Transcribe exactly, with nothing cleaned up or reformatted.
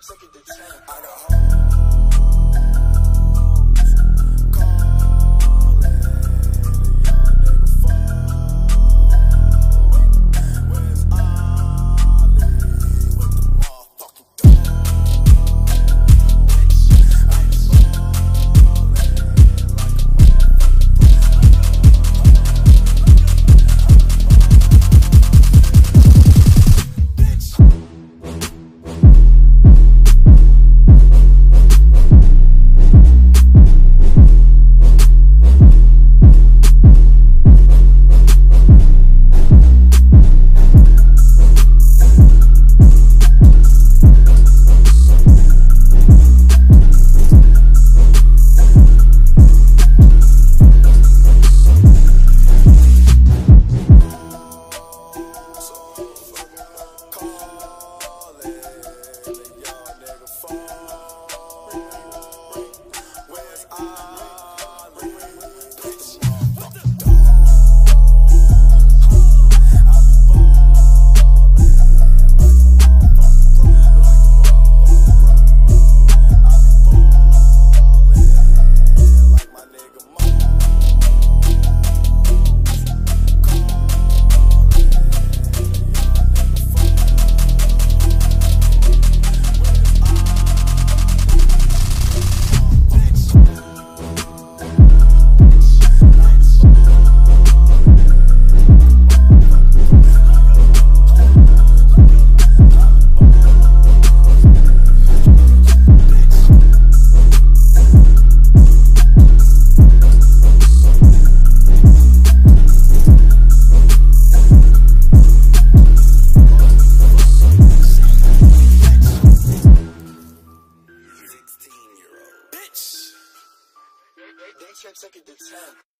take it to ten. I got hoes calling, a young nigga phone. Where's Ollie with the motherfucking dough? I'm ballin' like a They check second to ten.